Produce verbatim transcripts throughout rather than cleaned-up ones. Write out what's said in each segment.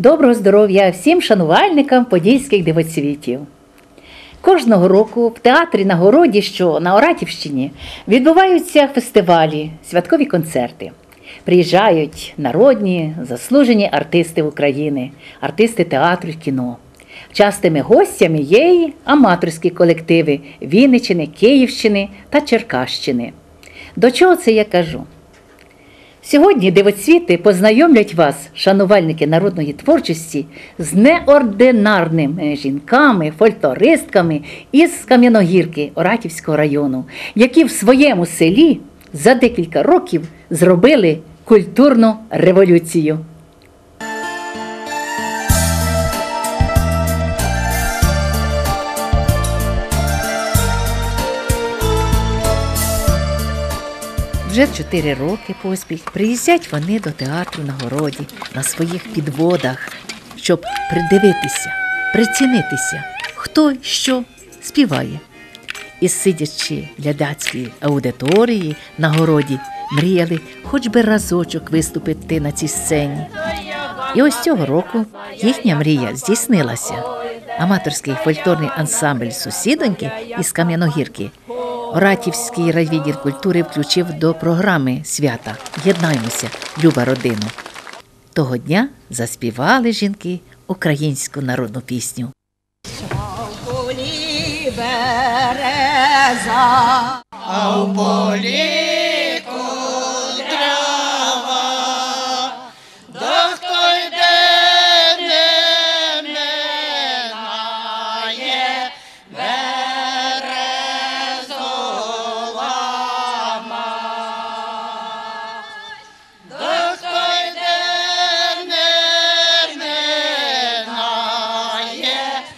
Доброго здоров'я всім шанувальникам подільських дивоцвітів. Кожного року в театрі на Городі, що на Оратівщині, відбуваються фестивалі, святкові концерти. Приїжджають народні, заслужені артисти України, артисти театру і кіно. Частими гостями є й аматорські колективи Вінниччини, Київщини та Черкащини. До чого це я кажу? Сьогодні дивоцвіти познайомлять вас, шанувальники народної творчості, з неординарними жінками, фольклористками із Кам'яногірки Оратівського району, які в своєму селі за декілька років зробили культурну революцію. Вже чотири роки поспіль приїздять вони до театру на Городі на своїх підводах, щоб придивитися, прицінитися, хто що співає. І сидячи в глядацькій аудиторії на Городі, мріяли хоч би разочок виступити на цій сцені. І ось цього року їхня мрія здійснилася. Аматорський фольклорний ансамбль «Сусідоньки» із Кам'яногірки Оратівський райвідділ культури включив до програми свята «Єднаймося, люба родину». Того дня заспівали жінки українську народну пісню. А в полі береза, а в полі кудрява, дохто йде не минає березова мать. Дохто йде не минає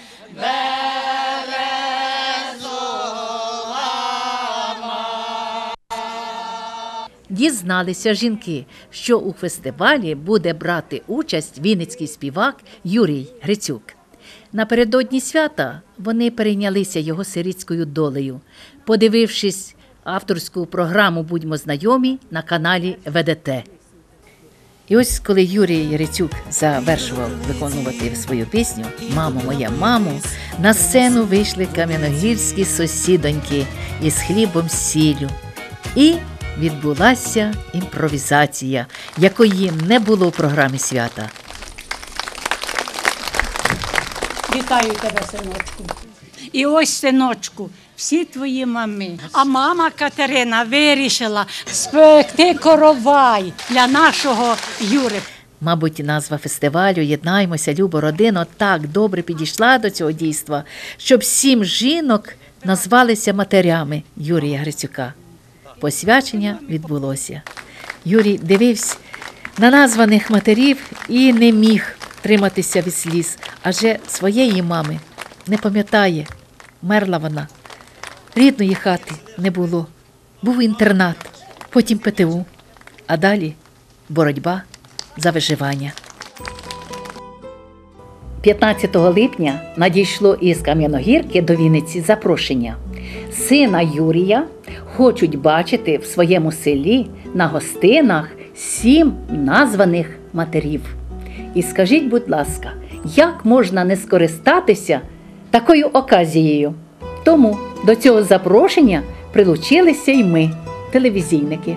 Дізналися жінки, що у фестивалі буде брати участь вінницький співак Юрій Грицюк. Напередодні свята вони перейнялися його сирітською долею, подивившись авторську програму «Будьмо знайомі» на каналі Ве Де Те. І ось коли Юрій Грицюк завершував виконувати свою пісню «Мамо, моя мамо», на сцену вийшли кам'яногірські сусідоньки із хлібом-сіллю. І відбулася імпровізація, якої не було в програмі свята. Вітаю тебе, синочку. І ось, синочку, всі твої мами. А мама Катерина вирішила спекти коровай для нашого Юри. Мабуть, назва фестивалю «Єднаймося, любо родино» так добре підійшла до цього дійства, щоб сім жінок назвалися матерями Юрія Грицюка. Посвячення відбулося. Юрій дивився на названих матерів і не міг триматися від сліз, адже своєї мами не пам'ятає, мерла вона. Рідної хати не було, був інтернат, потім Пе Те У, а далі боротьба за виживання. п'ятнадцятого липня надійшло із Кам'яногірки до Вінниці запрошення. Сина Юрія хочуть бачити в своєму селі на гостинах сім названих матерів. І скажіть, будь ласка, як можна не скористатися такою оказією? Тому до цього запрошення прилучилися й ми, телевізійники.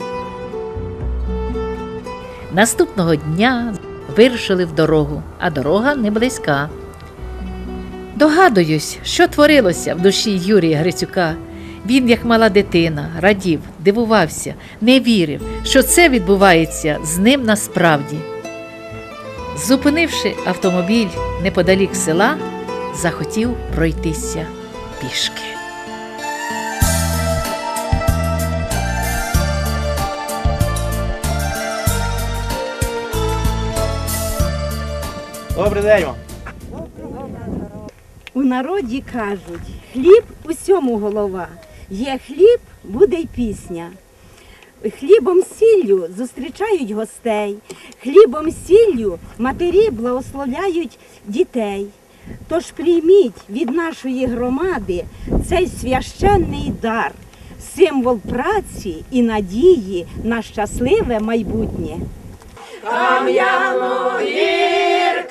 Наступного дня вирушили в дорогу, а дорога не близька. Догадуюсь, що творилося в душі Юрія Грицюка. Він, як мала дитина, радів, дивувався, не вірив, що це відбувається з ним насправді. Зупинивши автомобіль неподалік села, захотів пройтися пішки. Добрий день вам. У народі кажуть, хліб усьому голова. Є хліб, буде й пісня. Хлібом сіллю зустрічають гостей. Хлібом сіллю матері благословляють дітей. Тож прийміть від нашої громади цей священний дар, символ праці і надії на щасливе майбутнє. Кам'яногірка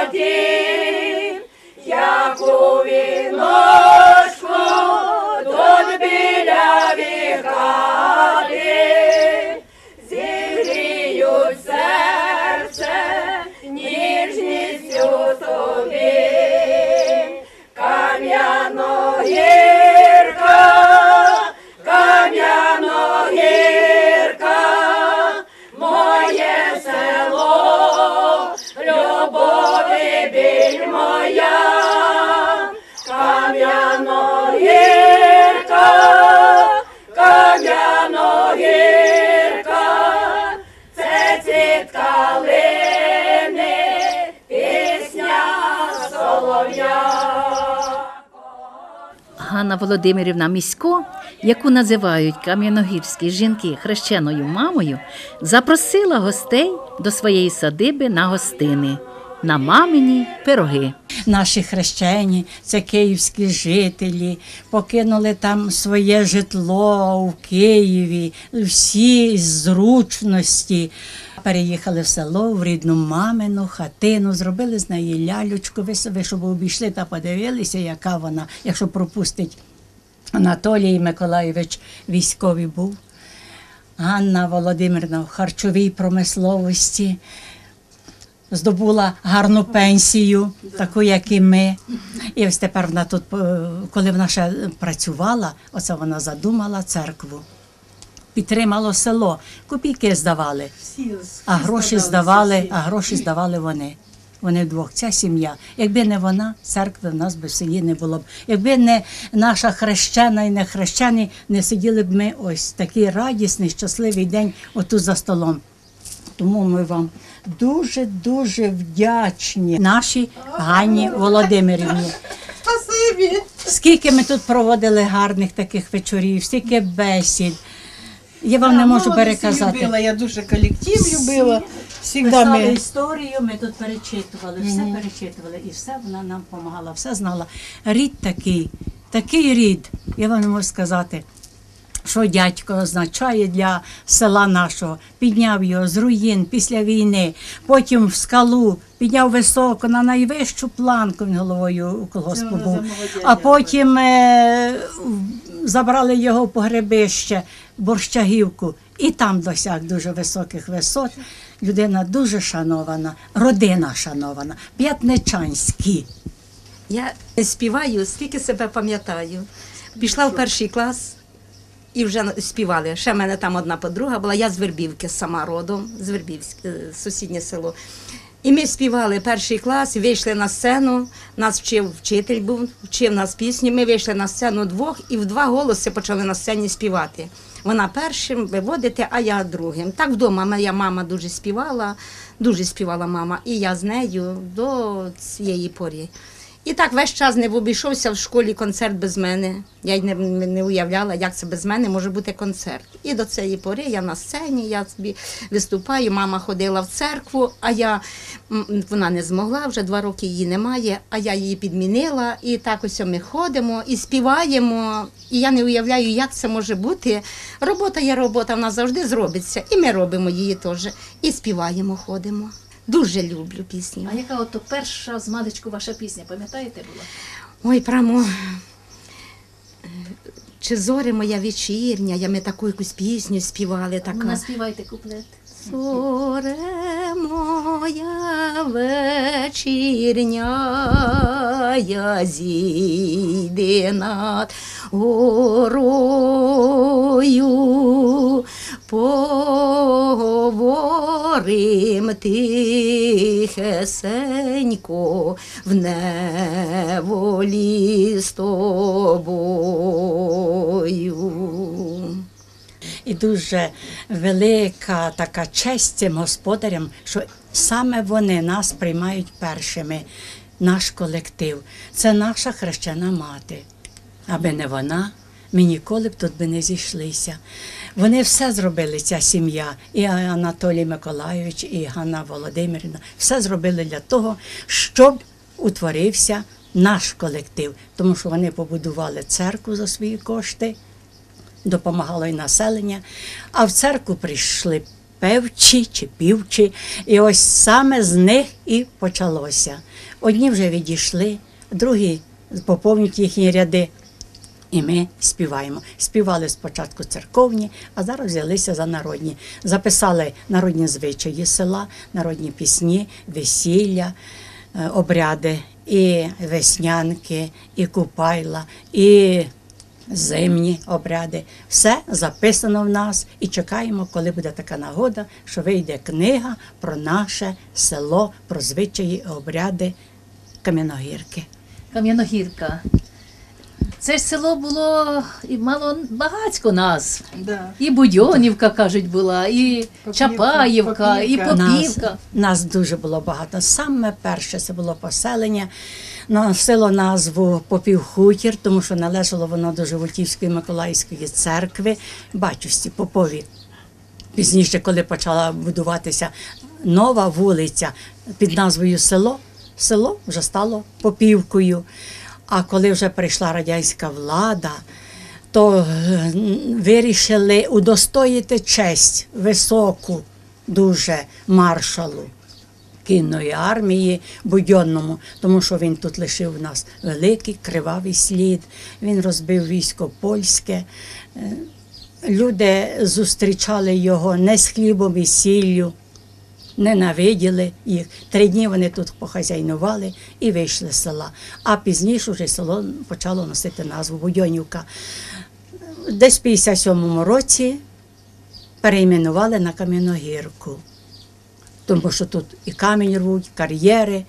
дім, як у віночку, тут біля вікати, зігріють серце ніжністю тобі. Кам'яно-гірка, Кам'яно-гірка, моє село, любові біль моя. Кам'яно-гірка, Кам'яно-гірка, це цвіт калини, пісня солов'я. Ганна Володимирівна Місько, яку називають кам'яногірські жінки хрещеною мамою, запросила гостей до своєї садиби на гостини, на мамині пироги. Наші хрещені, це київські жителі, покинули там своє житло в Києві, всі зручності. Переїхали в село, в рідну мамину хатину, зробили з неї лялючку. Ви собі, щоб обійшли та подивилися, яка вона, якщо пропустить Анатолій Миколайович військовий був. Ганна Володимирівна в харчовій промисловості здобула гарну пенсію, таку, як і ми. І ось тепер вона тут, коли вона ще працювала, оце вона задумала церкву. Підтримало село, копійки здавали, а гроші здавали, а гроші здавали вони. Вони вдвох, ця сім'я. Якби не вона, церкви в нас би в селі не було б. Якби не наша хрещена і не хрещені, не сиділи б ми ось такий радісний, щасливий день отут за столом. Тому ми вам дуже-дуже вдячні нашій Ганні Володимирівні. Спасибі. Скільки ми тут проводили гарних таких вечорів, стільки бесід. Я вам не можу переказати. Любила, я дуже колектив любила. Всегда Писали ми... історію, ми тут перечитували, все mm-hmm. перечитували. І все вона нам допомагала, все знала. Рід такий, такий рід, я вам не можу сказати, що дядько означає для села нашого. Підняв його з руїн після війни, потім в скалу, підняв високо, на найвищу планку, він головою у колгоспу був. А потім е- забрали його в погребище, Борщагівку, і там досяг дуже високих висот. Людина дуже шанована, родина шанована, п'ятничанські. Я співаю, скільки себе пам'ятаю. Пішла в перший клас і вже співали. Ще в мене там одна подруга була, я з Вербівки сама родом, з Вербівське, сусіднє село. І ми співали перший клас, вийшли на сцену, нас вчив вчитель був, вчив нас пісні, ми вийшли на сцену двох і в два голоси почали на сцені співати. Вона першим виводити, а я другим. Так вдома моя мама дуже співала, дуже співала мама, і я з нею до цієї пори. І так весь час не обійшовся в школі концерт без мене. Я й не, не уявляла, як це без мене може бути концерт. І до цієї пори я на сцені, я собі виступаю, мама ходила в церкву, а я, вона не змогла, вже два роки її немає, а я її підмінила. І так ось ми ходимо і співаємо. І я не уявляю, як це може бути. Робота є робота, вона завжди зробиться. І ми робимо її теж. І співаємо, ходимо. Дуже люблю пісню. А яка от перша з маличку ваша пісня, пам'ятаєте була? Ой, прямо, чи зоре моя вечірня, я ми таку якусь пісню співали. Така. Ну, наспівайте куплет. Зоре моя вечірня, я зійди над горою, поговорим тихесенько в неволі з тобою. І дуже велика така честь цим господарям, що саме вони нас приймають першими, наш колектив. Це наша хрещена мати. Аби не вона, ми ніколи б тут би не зійшлися. Вони все зробили, ця сім'я, і Анатолій Миколайович, і Ганна Володимирівна, все зробили для того, щоб утворився наш колектив. Тому що вони побудували церкву за свої кошти, допомагало і населення, а в церкву прийшли певчі чи півчі. І ось саме з них і почалося. Одні вже відійшли, другі поповнюють їхні ряди. І ми співаємо. Співали спочатку церковні, а зараз взялися за народні. Записали народні звичаї села, народні пісні, весілля, е, обряди, і веснянки, і купайла, і зимні обряди. Все записано в нас і чекаємо, коли буде така нагода, що вийде книга про наше село, про звичаї і обряди Кам'яногірки. Кам'яногірка. Це ж село було і мало багатько назв. Да. І Будьонівка, кажуть, була, і Попівка, Чапаївка, і Попівка. Нас, Попівка. нас дуже було багато. Саме перше це було поселення. Носило назву Попівхутір, тому що належало воно до Животівської Миколаївської церкви, батюшці Попові. Пізніше, коли почала будуватися нова вулиця під назвою село, село вже стало Попівкою. А коли вже прийшла радянська влада, то е, вирішили удостоїти честь високу дуже маршалу кінної армії Будьонному, тому що він тут лишив у нас великий кривавий слід. Він розбив військо польське. Е, Люди зустрічали його не з хлібом і сіллю, ненавиділи їх. Три дні вони тут похазяйнували і вийшли з села. А пізніше вже село почало носити назву Будьонівка. Десь в п'ятдесят сьомому році перейменували на Кам'яногірку. Тому що тут і камінь рвуть, кар'єри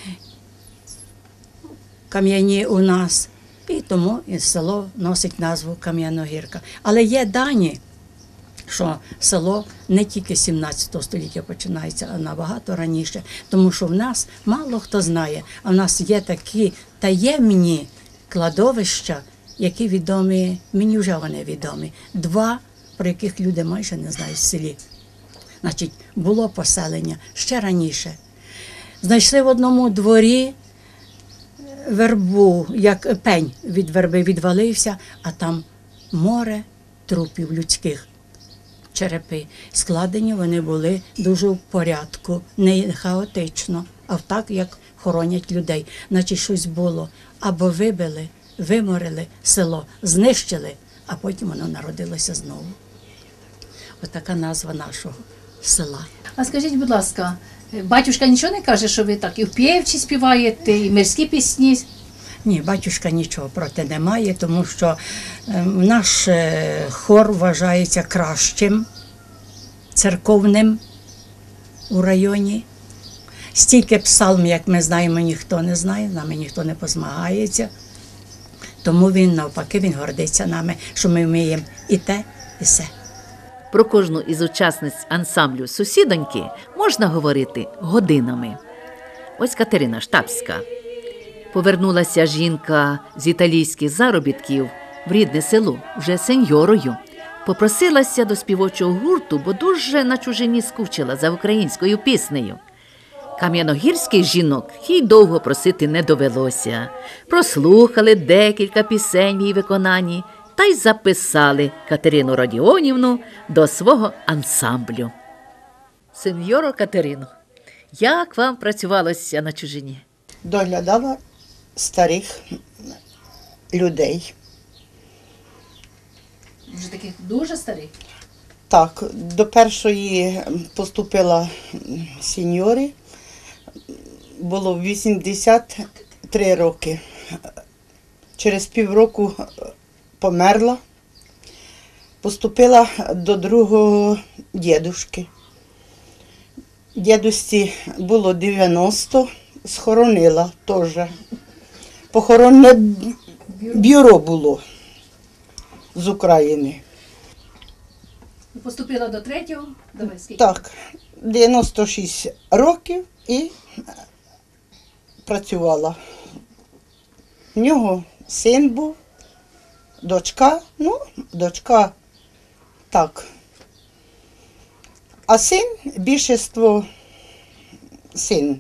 кам'яні у нас. І тому і село носить назву Кам'яногірка. Але є дані, що село не тільки з сімнадцятого століття починається, а набагато раніше. Тому що в нас мало хто знає, а в нас є такі таємні кладовища, які відомі, мені вже вони відомі. Два, про яких люди майже не знають в селі. Значить, було поселення ще раніше. Знайшли в одному дворі вербу, як пень від верби відвалився, а там море трупів людських. Черепи. Складені вони були дуже в порядку, не хаотично, а так, як хоронять людей. Значить, щось було. Або вибили, виморили село, знищили, а потім воно народилося знову. Отака назва нашого села. А скажіть, будь ласка, батюшка нічого не каже, що ви так і в пєвчі співаєте, і мирські пісні? Ні, батюшка нічого проти не має, тому що е, наш е, хор вважається кращим, церковним у районі. Стільки псалм, як ми знаємо, ніхто не знає, з нами ніхто не позмагається. Тому він, навпаки, він гордиться нами, що ми вміємо і те, і се. Про кожну із учасниць ансамблю «Сусідоньки» можна говорити годинами. Ось Катерина Штабська. Повернулася жінка з італійських заробітків в рідне село вже сеньорою. Попросилася до співочого гурту, бо дуже на чужині скучила за українською піснею. Кам'яногірських жінок їй довго просити не довелося. Прослухали декілька пісень в її виконанні та й записали Катерину Родіонівну до свого ансамблю. Сеньоро Катерино, як вам працювалося на чужині? Доглядала старих людей. Вже таких дуже старих? Так, до першої поступила сеньори, було вісімдесят три роки. Через півроку померла, поступила до другого дідушки. Дідусі було дев'яносто, схоронила теж. Похоронне бюро було з України. Поступила до третього? Давай, скільки? Так, дев'яносто шість років і працювала. В нього син був, дочка, ну, дочка так. А син, більшіство син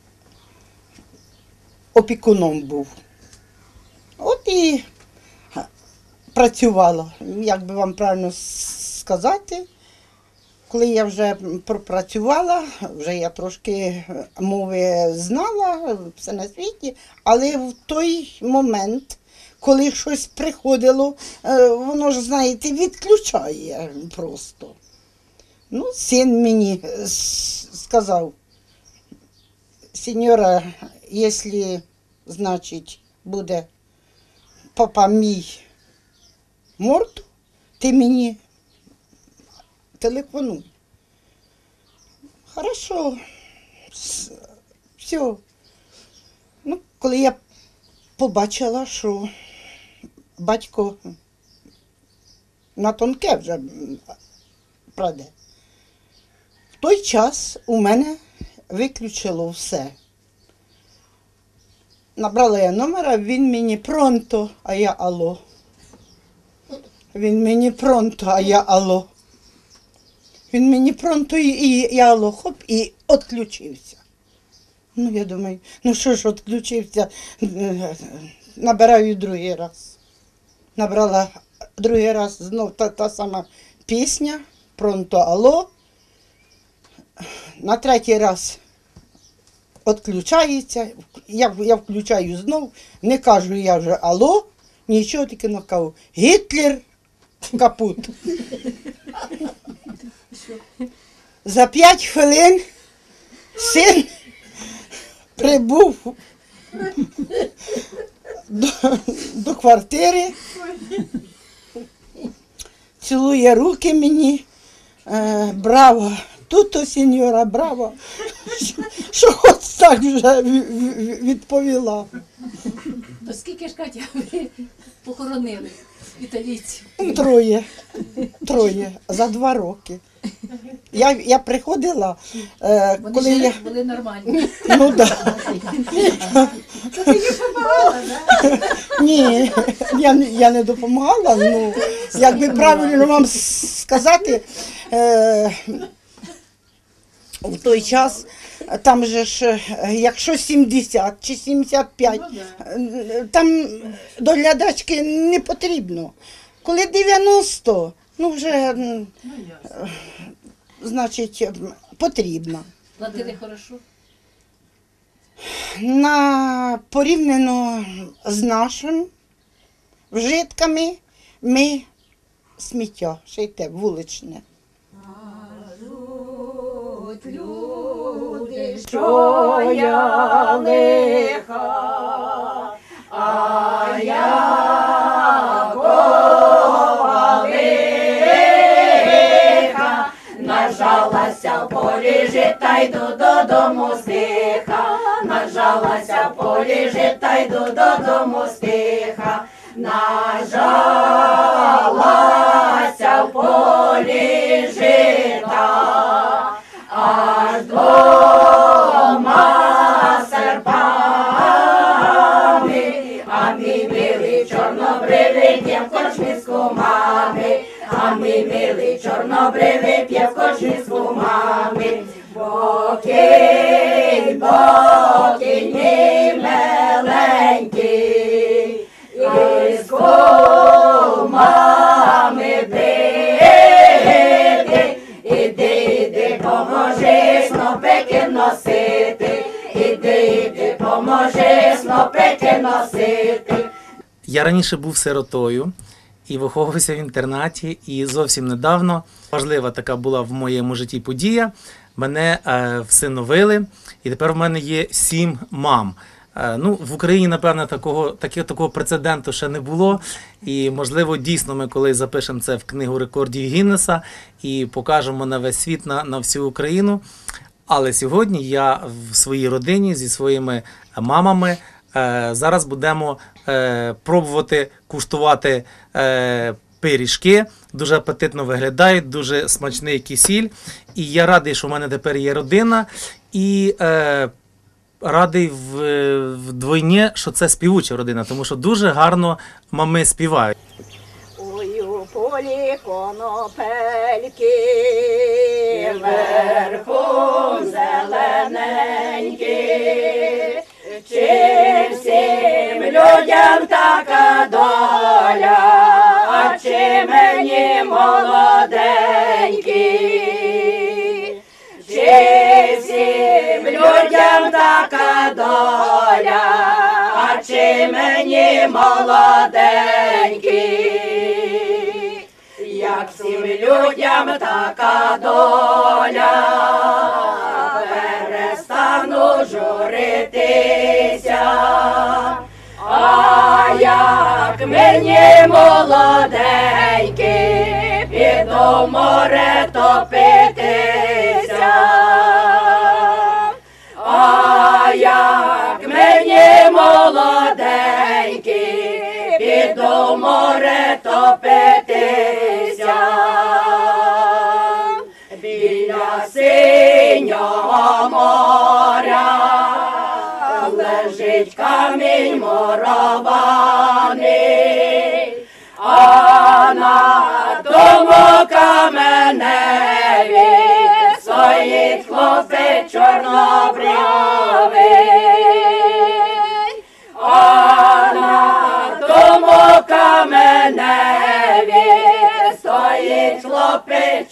опікуном був. От і працювала, як би вам правильно сказати, коли я вже пропрацювала, вже я трошки мови знала, все на світі, але в той момент, коли щось приходило, е, воно ж, знаєте, відключає просто. Ну, син мені с- сказав: сеньора, якщо, значить, буде папа мій морду, ти мені телефонуй. Хорошо. С- Все. Ну, коли я побачила, що батько на тонке вже м, праде, в той час у мене виключило все. Набрала я номера, він мені пронто, а я алло. Він мені пронто, а я алло. Він мені пронто і, і я алло, хоп, і відключився. Ну, я думаю, ну що ж відключився, набираю другий раз. Набрала другий раз, знов та, та сама пісня, пронто, алло. На третій раз відключається, я, я включаю знов, не кажу я вже алло, нічого, тільки накажу: Гітлер, капут. За п'ять хвилин син прибув до, до квартири, цілує руки мені, е, браво, туто, сеньора, браво, що, що от так вже відповіла. То скільки ж, Катя, ви похоронили італійців? Троє, троє, за два роки. Я, я приходила, е, Вони коли ще я... були нормальні. Ну так. Ні, я, не- я не допомагала, ну, як би правильно вам с- сказати, е, в той час, там же ж, е, якщо сімдесят чи сімдесят п'ять, е, там доглядачки не потрібно. Коли дев'яносто, ну вже, м, е, значить, потрібно. Платили хорошо? На порівняно з нашим вжитками ми сміття, ще й те вуличне. Що я лиха, а я кова лиха, нажалася в полі жита, йду додому стиха, нажалася в полі жита, йду додому стиха, нажалася в полі жита, аж двома серпами, а мій милий чорнобривий п'є в корчмі з кумами, а мій милий чорнобривий п'є в корчмі з кумами. Бокінь, бокінь, мій миленький, із кумами бити, іди, іди, поможи снопики носити, іди, іди, поможи снопики носити. Я раніше був сиротою і виховувався в інтернаті, і зовсім недавно важлива така була в моєму житті подія. Мене е, всиновили, і тепер в мене є сім мам. Е, ну, в Україні, напевно, такого, такого, такого прецеденту ще не було. І, можливо, дійсно ми колись запишемо це в книгу рекордів Гіннеса і покажемо на весь світ, на, на всю Україну. Але сьогодні я в своїй родині зі своїми мамами е, зараз будемо е, пробувати куштувати е, пиріжки. Дуже апетитно виглядають, дуже смачний кисіль. І я радий, що в мене тепер є родина. І е, радий в, вдвойні, що це співуча родина, тому що дуже гарно мами співають. Ой, у полі конопельки, верхом зелененькі, чи всім людям така доля, а чи мені молоденькі? доля, а чи мені молоденький, як всім людям така доля, перестану журитися, а як мені молоденький, піду в море топитися, а як мені молоденький, піду в море топитися, біля синього моря лежить камінь мурований, а на тому каменеві стоїть хлопець чорнобрявий, а на тому каменеві стоїть хлопець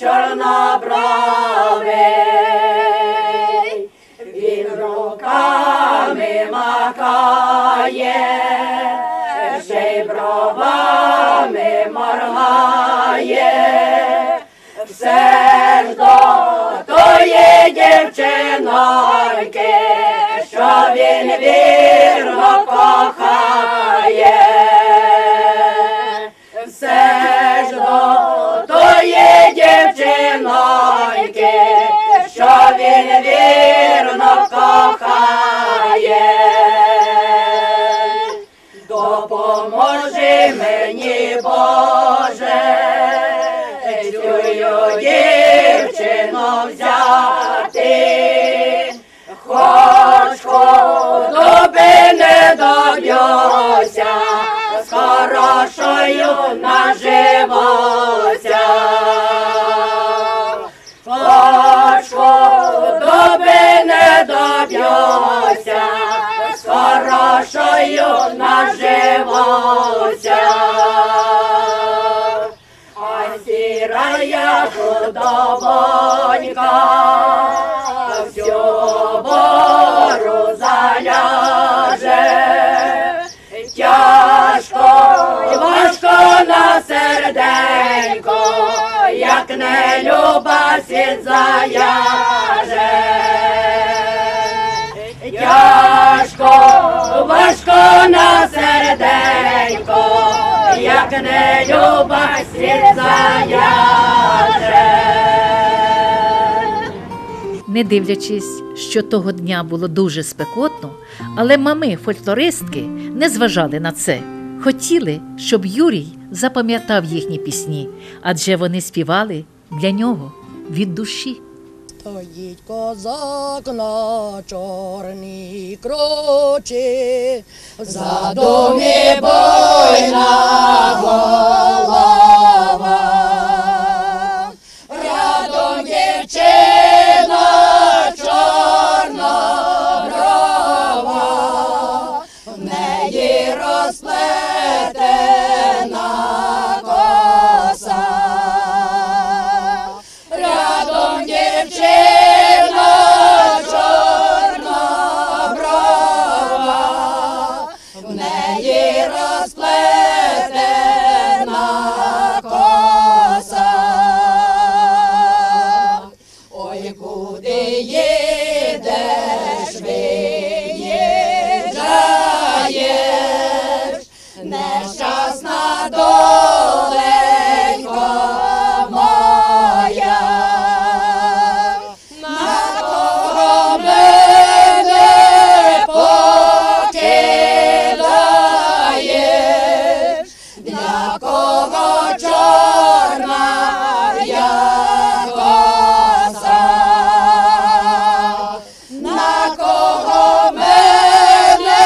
чорнобравий, він руками махає, ще й бровами моргає, все ж до тої дівчиноньки, що він вірно кохає, все ж до тої дівчиноньки, що він вірно кохає. Допоможи мені, Боже, цю дівчину взяти, хоч худоби не доб'юся, з хорошою наживуся. Хоч худоби не доб'юся, з хорошою наживуся. А сірая худобонька всю бору заляже, тяжко й важко на серденько, як не люба сід заяже. Тяжко, важко на серденько, як не люба сід заяже. Не дивлячись, що того дня було дуже спекотно, але мами фольклористки не зважали на це. Хотіли, щоб Юрій запам'ятав їхні пісні, адже вони співали для нього від душі. Стоїть козак на чорній кручі, в задумі буйна голова, рядом дівчина чорноброва, в неї розплетена коса. Рядом дівчина чорноброва, в неї розплетена коса. Ой, куди їдеш, виїжджаєш, нещасна доленько моя, на кого мене покидаєш, для кого чорна я коса, на кого мене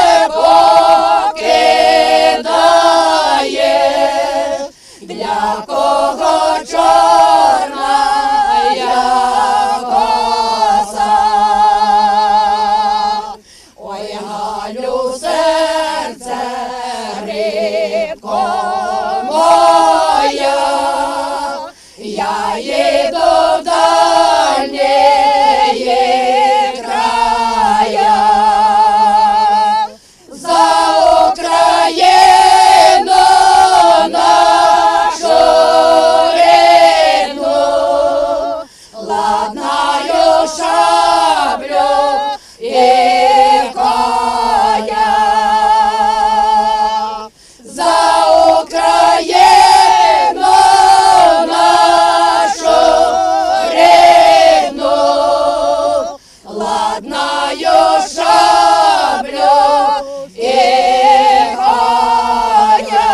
покидаєш, для кого чорна я коса. Ой, Галю, серце, рибко моя, я їду в дальні края. і коня.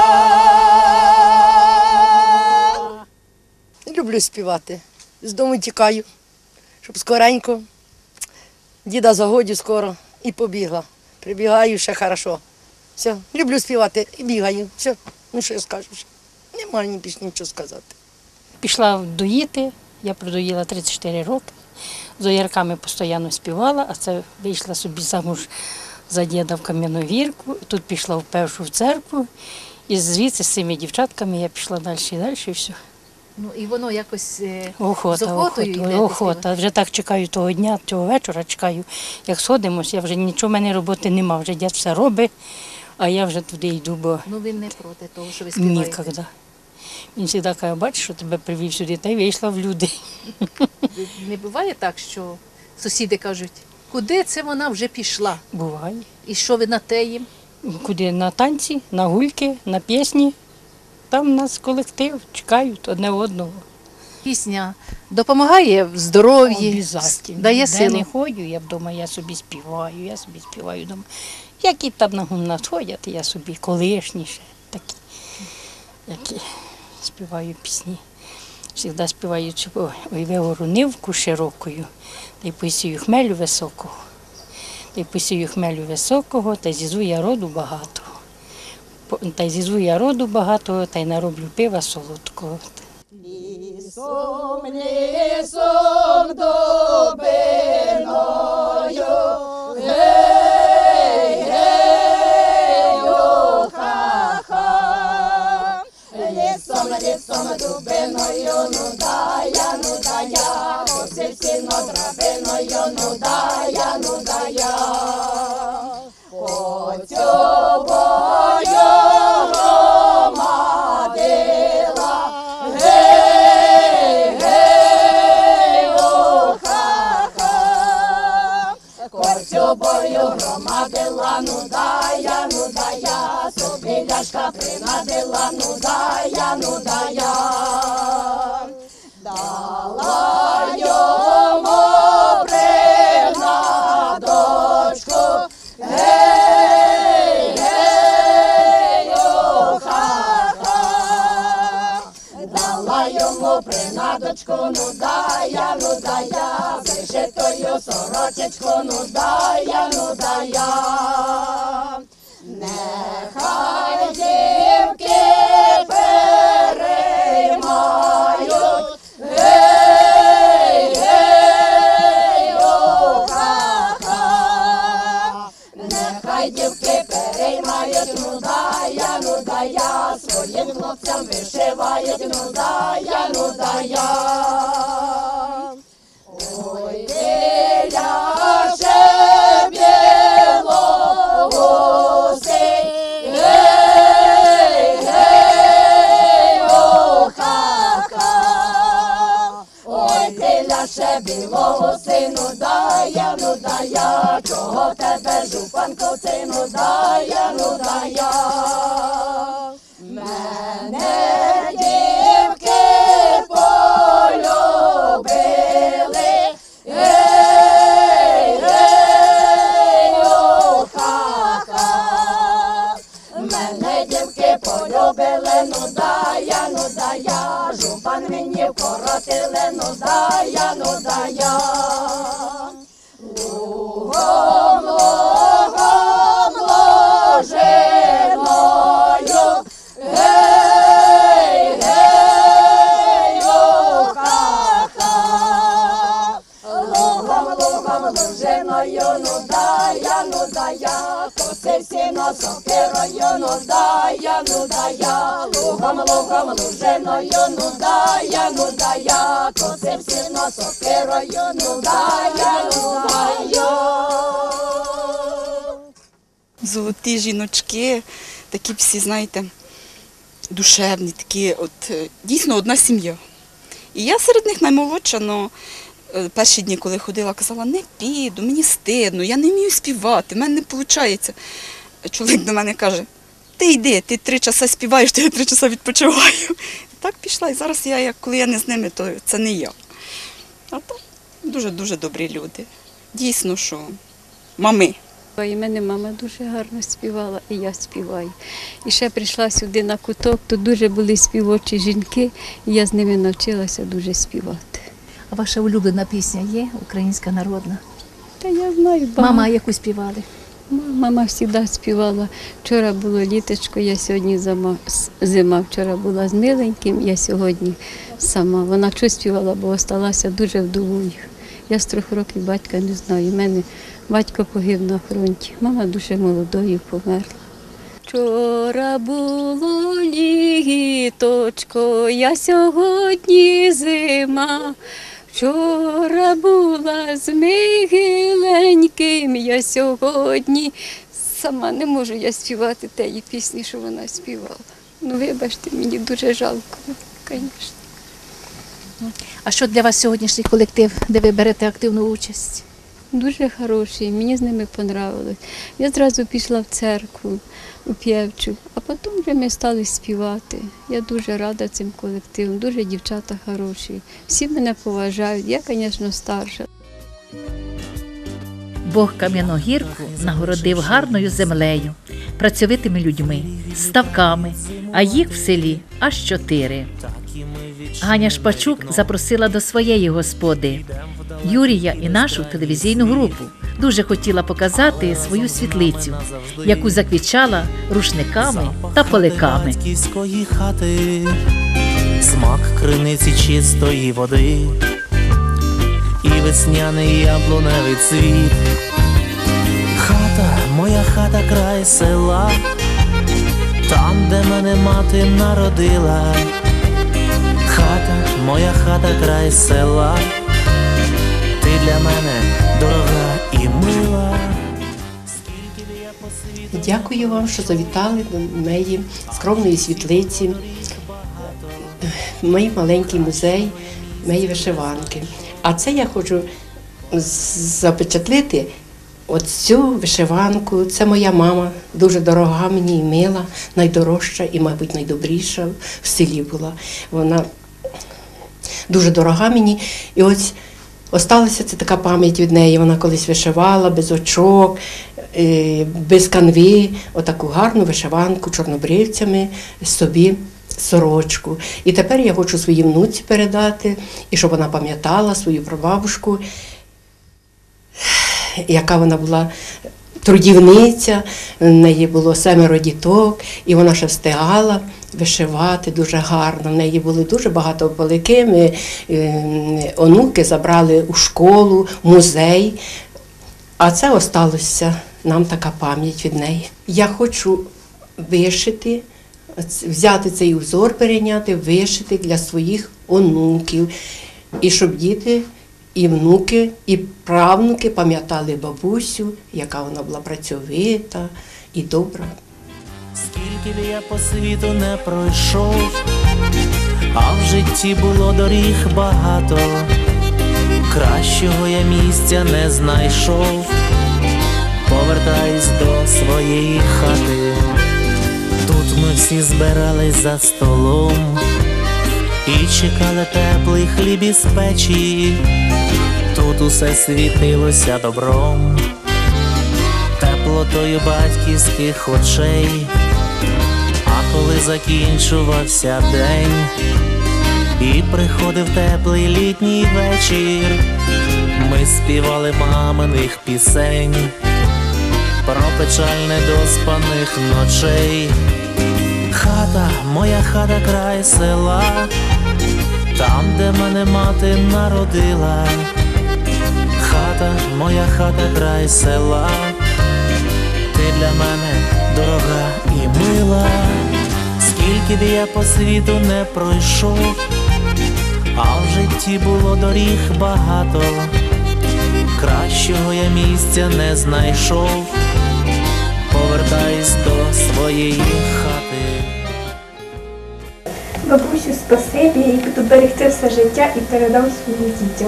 Люблю співати. З дому тікаю, щоб скоренько. Діда загодю скоро і побігла. Прибігаю, ще хорошо. Все, люблю співати і бігаю. Все, ну що я скажу? Немає ні більше нічого сказати. Пішла доїти, я продоїла тридцять чотири роки. З оярками постійно співала, а це вийшла собі замуж за діда в Кам'яновірку. Тут пішла в першу в церкву. І звідси з цими дівчатками я пішла далі і далі, і все. Ну і воно якось е, Охота, з охотою охота, йде. охота. Вже так чекаю того дня, цього вечора чекаю. Як сходимось, я вже нічого, в мене роботи нема, вже дід все робить, а я вже туди йду, бо Ну він не проти того, що ви співаєте. ніколи. Він завжди каже, бачиш, що тебе привів сюди, та й вийшла в люди. Не буває так, що сусіди кажуть, куди це вона вже пішла? Буває. І що ви на те їм? Куди? На танці, на гульки, на пісні. Там у нас колектив, чекають одне одного. Пісня допомагає в здоров'ї, Обязательно. дає Де силу. не ходжу, я вдома, я собі співаю, я собі співаю вдома. Які там на гумна ходять, я собі колишніше, такі, які співаю пісні. Завжди співаю цю «Ой, вигору нивку широкою, та й посію хмелю високого, та й посію хмелю високого, та й зізу я роду багато. Та й зізу я роду багато, та й нароблю пива солодкого. Лісом, лісом дубиною, гей, гей, ха-ха. Лісом, лісом дубиною, ну дая, ну дая, оце всіно драбиною, ну дая, ну дая. Поцьобою громадила, гей, гей, ха-ха. Коцюбою громадила, ну дая, ну дая, собі ляшка принадила, ну дая, ну дая. Дала йому принадочку, гей, гей, ха-ха. Дала йому принадочку, ну дая, ну дая, вишитою сорочечку, ну дая, ну дая. Нехай дівки переймають, гей, гей, ха-ха. Нехай дівки переймають, ну дая, ну дая, своїм хлопцям вишивають, ну дая, ну дая. Ой, біляше білогусий, гей, гей, ха-ха. Ой, біляше білогусий, ну дая, ну дая, чого в тебе жупанко цей, ну дая, ну дая. Мене дівки полюбили, гей, гей, ха-ха. Мене дівки полюбили, ну дая, ну дая, жупан мені вкоротили, ну дая, ну дая. Лугом, лугом, ложиною, гей, гей, ха-ха. Лугом, лугом, ложиною, ну дая, ну дая, коси сіно сокирою, ну дая, ну дая. Лугом, лугом, ложиною, ну дая, ну дая, коси сіно сокирою, ну дая, ну дая. Золоті жіночки, такі всі, знаєте, душевні, такі, от е, дійсно одна сім'я. І я серед них наймолодша, але перші дні, коли ходила, казала, не піду, мені стидно, я не вмію співати, в мене не виходить. Чоловік до мене каже, ти йди, ти три часа співаєш, то я три часа відпочиваю. І так пішла, і зараз я, як коли я не з ними, то це не я. А так, дуже-дуже добрі люди. Дійсно, що мами. І мене мама дуже гарно співала, і я співаю. І ще прийшла сюди на куток, тут дуже були співочі жінки, і я з ними навчилася дуже співати. А ваша улюблена пісня є, українська народна? Та я знаю, багато. Мама, яку співали? Мама завжди співала. Вчора було літочко, я сьогодні зима. зима. Вчора була з миленьким, я сьогодні сама. Вона щось співала, бо залишилася дуже вдовою. Я з трьох років батька не знаю. У мене батько погиб на фронті. Мама дуже молодою померла. Вчора було літочко, я сьогодні зима. Вчора була з миленьким, я сьогодні сама не можу я співати тієї пісні, що вона співала. Ну, вибачте, мені дуже жалко, звісно. А що для вас сьогоднішній колектив, де ви берете активну участь? Дуже хороший, мені з ними понравилось. Я зразу пішла в церкву, у п'євчу, а потім вже ми стали співати. Я дуже рада цим колективом, дуже дівчата хороші. Всі мене поважають, я, звісно, старша. Бог Кам'яногірку нагородив гарною землею, працьовитими людьми, ставками, а їх в селі аж чотири. Ганя Шпачук запросила до своєї господи Юрія і нашу телевізійну групу. Дуже хотіла показати свою світлицю, яку заквічала рушниками та поликами. Хати, смак криниці чистої води і весняний яблуневий цвіт. Хата, моя хата, край села, там, де мене мати народила. Хата, моя хата, край села, ти для мене дорога і мила. Дякую вам, що завітали до моєї скромної світлиці, мій маленький музей, мої вишиванки. А це я хочу запечатлити оцю вишиванку. Це моя мама, дуже дорога мені і мила, найдорожча і, мабуть, найдобріша в селі була. Вона дуже дорога мені. І ось осталася це така пам'ять від неї. Вона колись вишивала без очок, без канви, отаку гарну вишиванку чорнобривцями собі сорочку. І тепер я хочу своїй внуці передати, і щоб вона пам'ятала свою прабабушку, яка вона була трудівниця, в неї було семеро діток, і вона ще встигала вишивати дуже гарно. В неї були дуже багато полики, ми е, онуки забрали у школу, музей, а це осталося нам така пам'ять від неї. Я хочу вишити, взяти цей узор, перейняти, вишити для своїх онуків, і щоб діти і внуки, і правнуки пам'ятали бабусю, яка вона була працьовита і добра. Скільки б я по світу не пройшов, а в житті було доріг багато, кращого я місця не знайшов. Повертаюсь до своєї хати, тут ми всі збирались за столом і чекали теплий хліб із печі. Тут усе світилося добром, теплотою батьківських очей. А коли закінчувався день і приходив теплий літній вечір, ми співали маминих пісень про печаль недоспаних ночей. Хата, моя хата, край села, там, де мене мати народила. Хата, моя хата, край села, ти для мене дорога і мила. Скільки б я по світу не пройшов, а в житті було доріг багато, кращого я місця не знайшов. Повертаюсь до своєї хати. Бабусю, спасибі, я буду берегти все життя і передам своїм дітям.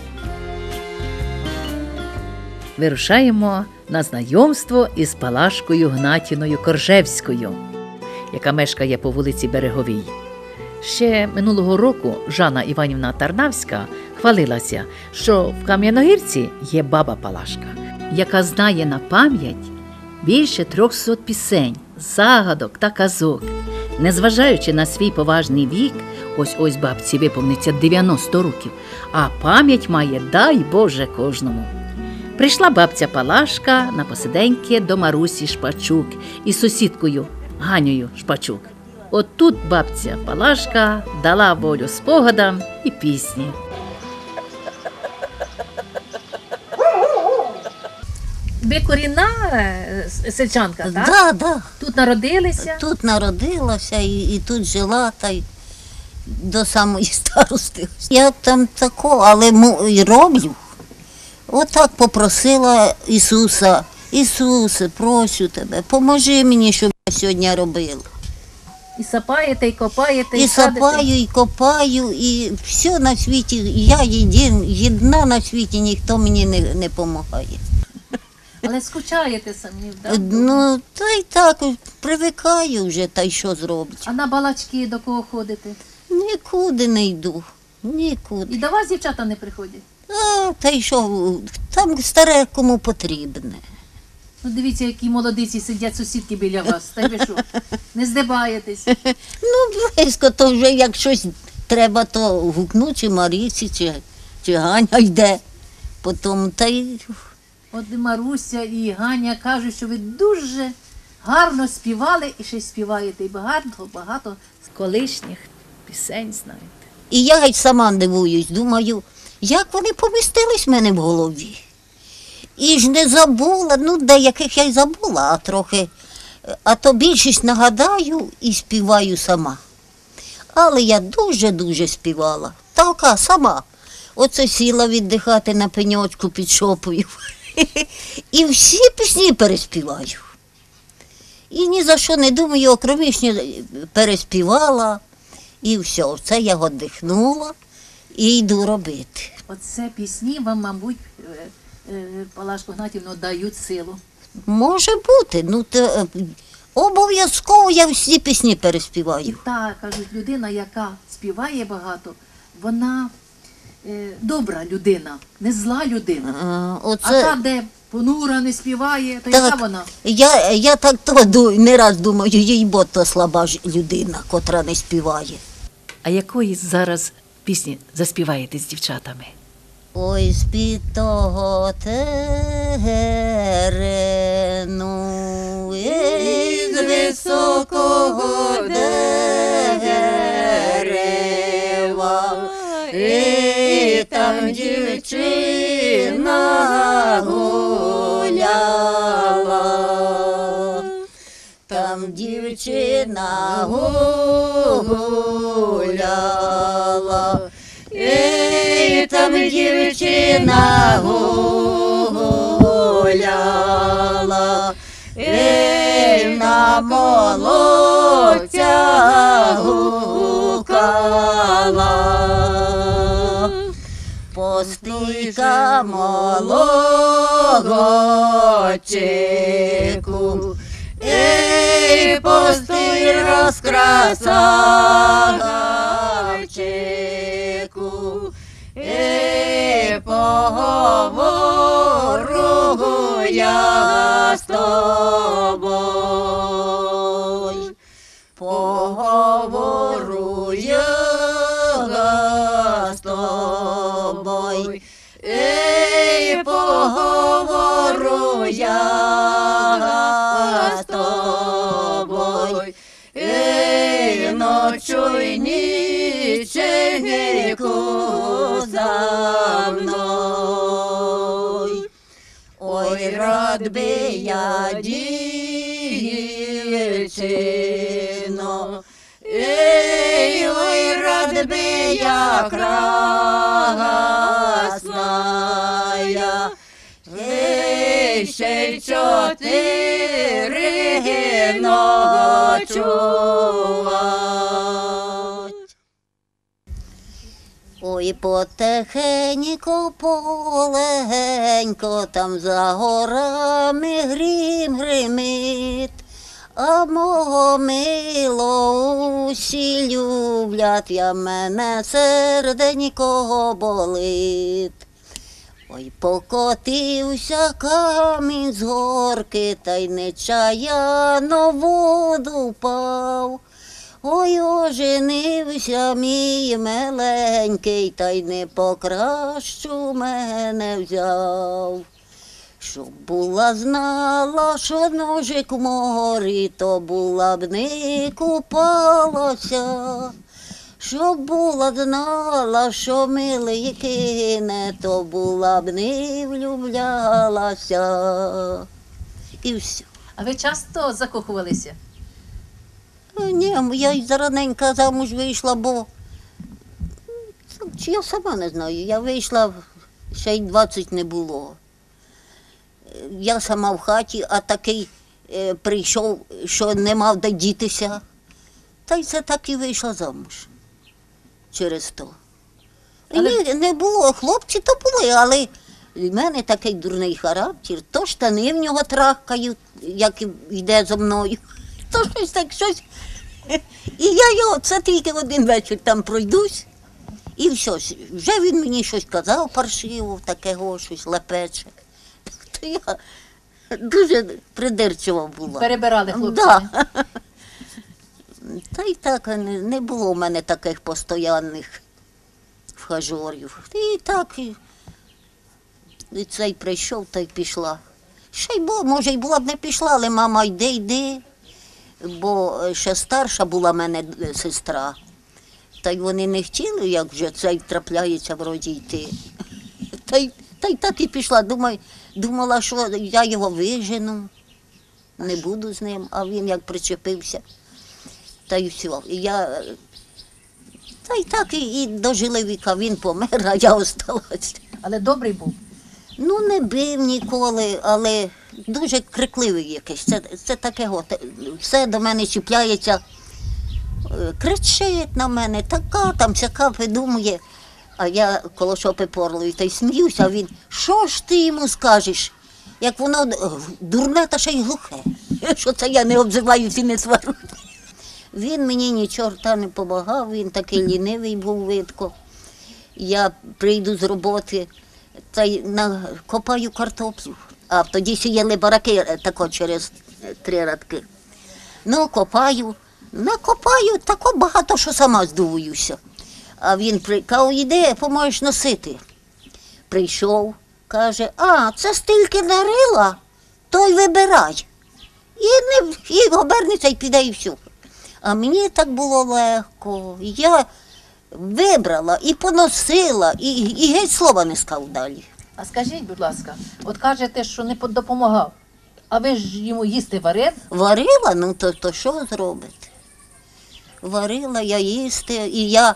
Вирушаємо на знайомство із Палашкою Гнатіною Коржевською, яка мешкає по вулиці Береговій. Ще минулого року Жанна Іванівна Тарнавська хвалилася, що в Кам'яногірці є баба Палашка. яка знає на пам'ять більше трьохсот пісень, загадок та казок. Незважаючи на свій поважний вік, ось-ось бабці виповниться дев'яносто років, а пам'ять має, дай Боже, кожному. Прийшла бабця Палашка на посиденьки до Марусі Шпачук із сусідкою Ганею Шпачук. От тут бабця Палашка дала волю спогадам і пісні. Ви корінна сельчанка, так? Да, да. Тут народилися? Тут народилася і, і тут жила, та й до самої старости. Я там тако, але му, і роблю. Отак попросила Ісуса: Ісусе, прошу тебе, поможи мені, щоб я сьогодні робила. І сапаєте, і копаєте, і, І садите? сапаю, і копаю, і все на світі. Я єдин, єдна на світі, ніхто мені не, не допомагає. Але скучаєте самі, так? Ну, та й так, привикаю вже, та й що зроблю. А на балачки до кого ходите? Нікуди не йду, нікуди. І до вас дівчата не приходять? А, та й що, там старе кому потрібне. Ну дивіться, які молодиці сидять сусідки біля вас, та й ви що, не здибаєтесь? Ну, близько, то вже як щось треба, то гукну, чи Марісі, чи, чи Ганя йде. Потім, та й... От Маруся і Ганя кажуть, що ви дуже гарно співали і ще й співаєте. І багато-багато з колишніх пісень знаєте. І я геть сама дивуюсь, думаю, як вони помістились в мене в голові. І ж не забула, ну деяких я й забула, а трохи, а то більшість нагадаю і співаю сама. Але я дуже-дуже співала, така сама. Оце сіла віддихати на пеньочку під шопою. І всі пісні переспіваю. І ні за що не думаю, окромішні переспівала. І все, це я віддихнула і йду робити. Оце пісні вам, мабуть, Палашко Гнатівно, дають силу. Може бути, ну то обов'язково я всі пісні переспіваю. І так, кажуть, людина, яка співає багато, вона е, добра людина, не зла людина. А, оце... а та, де понура не співає, то так, яка вона? Я, я так то не раз думаю, їй бо то слаба ж людина, котра не співає. А якої зараз пісні заспіваєте з дівчатами? Ой, з-під того терену, із високого дерева, і там дівчина гуляла, там дівчина гуляла. І там дівчина гуляла, і на молодця гукала. Постійка молодчику, і постій розкрасавчику, і поговору я з тобою, поговору я з тобою, і поговору я з тобою, і ночуй ніченьку за мною. Ой, рад би я, дівчино, ей, ой, рад би я, красная, ей, ще й чотири ночувать. Ой, потихенько, полегенько, там за горами грім гримить, а мого милого усі люблять, я мене серденько болить. Ой, покотився камінь з горки, та й нечаяно в воду впав. Ой, оженився мій миленький, та й не покращу мене взяв. Щоб була знала, що ножик в морі, то була б не купалася. Щоб була знала, що милий кине, то була б не влюблялася. І все. А ви часто закохувалися? Ні, я й зараненька замуж вийшла, бо чи я сама не знаю, я вийшла, ще й двадцять не було. Я сама в хаті, а такий е, прийшов, що не мав де дітися. Та й це так і вийшла замуж через то. Але... Ні, не було, хлопці то були, але в мене такий дурний характер, то штани в нього трахкають, як йде зо мною, то щось так, щось. І я його, це тільки в один вечір там пройдусь, і все, вже він мені щось казав паршиво, такого щось лепече. То я дуже придирчива була. Перебирали хлопців? Да. Та й так, не, не було в мене таких постоянних вхажорів. І так, і, і цей прийшов, та й пішла. Ще й було, може, й була б не пішла, але мама, йди, йди. Бо ще старша була в мене сестра. Та й вони не хотіли, як вже цей трапляється вроді йти. Та й, та й так і пішла. Думаю, думала, що я його вижену, не буду з ним, а він як причепився. Та й все. І я, та й так і, і дожили віка, він помер, а я осталась. Але добрий був? Ну, не бив ніколи, але дуже крикливий якийсь. Це, це таке, от, все до мене чіпляється, кричить на мене, така там, сяка видумує. А я коло шопи порлою та й сміюся, а він, що ж ти йому скажеш, як воно дурне та ще й глухе, що це я не обзиваюсь і не сварю. Він мені ні чорта не помагав, він такий лінивий був видко. Я прийду з роботи та й накопаю картоплю, а тоді сіяли бараки тако через три радки. Ну, копаю, накопаю тако багато, що сама здивуюся. А він каже, йди, поможеш носити. Прийшов, каже, а, це стільки нарила, то й вибирай. І, не, і обернеться, і піде, і все. А мені так було легко. Я вибрала і поносила, і, і геть слова не сказав далі. А скажіть, будь ласка, от кажете, що не допомагав, а ви ж йому їсти варили? Варила? Ну, то, то що зробити? Варила я їсти, і я...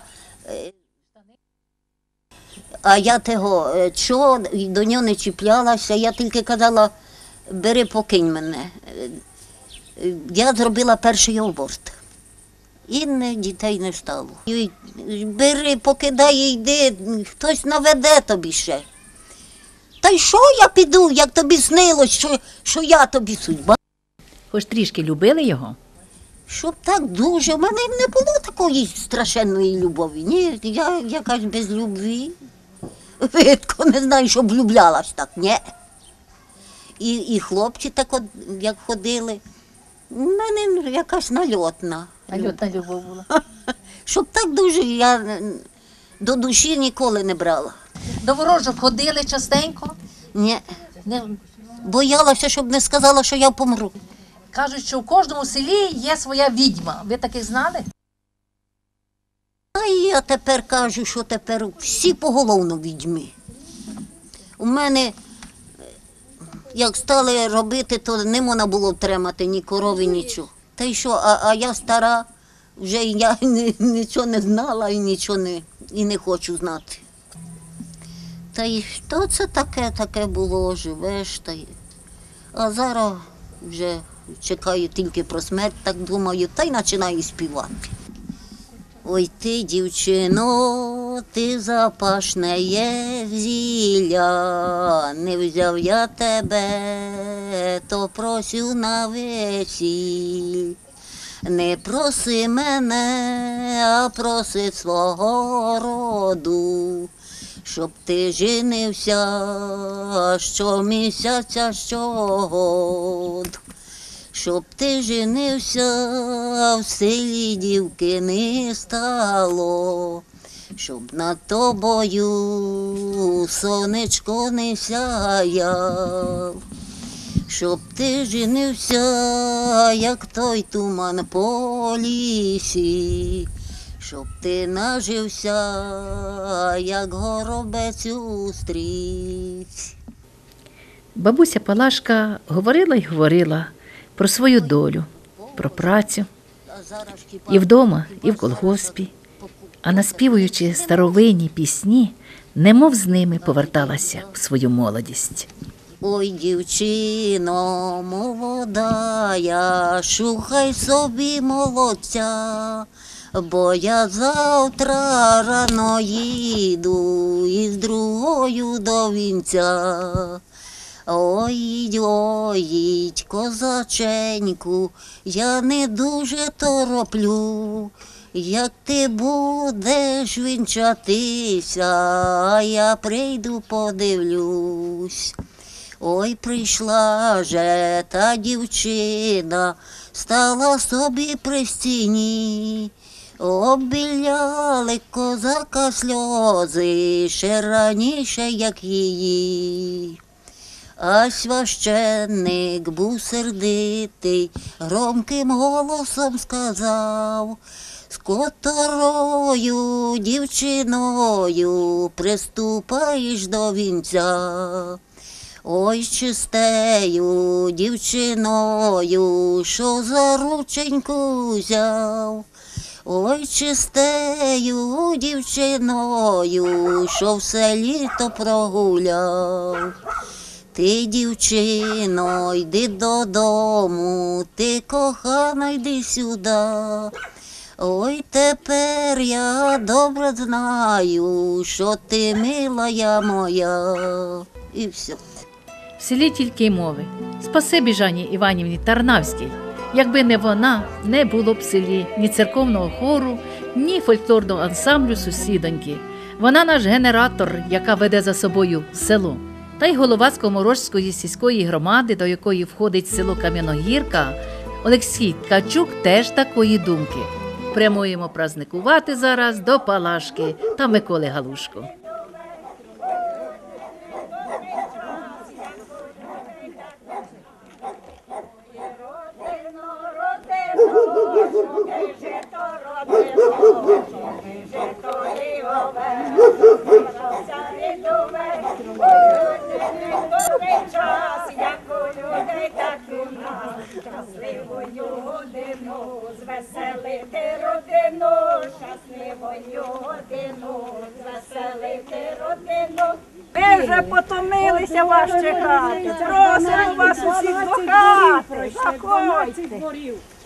А я того, чого до нього не чіплялася, я тільки казала, бери, покинь мене. Я зробила перший аборт. І не, дітей не стало. І бери, покидай, йди, хтось наведе тобі ще. Та й що я піду, як тобі снилось, що, що я тобі судьба? Хоч трішки любили його? Щоб так дуже, в мене не було такої страшенної любові. Ні, я якась без любві. Видко, не знаю, щоб влюблялась так, ні. І, і хлопці так, от, як ходили, в мене якась нальотна. Нальотна любов була. Щоб так дуже я до душі ніколи не брала. До ворожок ходили частенько? Ні. Не... Боялася, щоб не сказала, що я помру. Кажуть, що в кожному селі є своя відьма. Ви таких знали? А я тепер кажу, що тепер всі поголовно відьми. У мене, як стали робити, то не можна було втримати ні корови, нічого. Та й що, а, а я стара, вже я ні, нічого не знала і нічого не, і не хочу знати. Та й що це таке, таке було, живеш, та й... А зараз вже чекаю тільки про смерть, так думаю, та й починаю співати. Ой ти, дівчино, ти запашне є зілля, не взяв я тебе, то просю на весіль. Не проси мене, а проси свого роду, щоб ти женився щомісяця, щогод. Щоб ти женився, в селі дівки не стало, щоб над тобою сонечко не сяяв. Щоб ти женився, як той туман по лісі, щоб ти нажився, як горобець у стріч. Бабуся Палашка говорила й говорила про свою долю, про працю. І вдома, і в колгоспі. А наспівуючи старовинні пісні, немов з ними поверталася в свою молодість. Ой, дівчино молодая, шукай собі молодця, бо я завтра рано їду із другою до вінця. Ой, їдь, ой, їдь, козаченьку, я не дуже тороплю. Як ти будеш вінчатися, а я прийду подивлюсь. Ой, прийшла же та дівчина, стала собі при стіні. Обіляли козака сльози ще раніше, як її. А священник був сердитий, громким голосом сказав: з котрою дівчиною приступаєш до вінця. Ой, чистею дівчиною, що за рученьку взяв. Ой, чистею дівчиною, що все літо прогуляв. Ти, дівчино, йди додому, ти, кохана, йди сюди. Ой, тепер я добре знаю, що ти милая моя. І все. В селі тільки й мови. Спасибі Жанні Іванівні Тарнавській. Якби не вона, не було б в селі ні церковного хору, ні фольклорного ансамблю «Сусідоньки». Вона наш генератор, яка веде за собою село. Та й голова Скоморожської сільської громади, до якої входить село Кам'яногірка, Олексій Ткачук теж такої думки. Прямуємо праздникувати зараз до Палашки та Миколи Галушко. Щасливою годину, звеселити родину, щасливою годину, звеселити родину. Ми вже потомилися вас чекати, просимо вас усіх до хати, заходьте.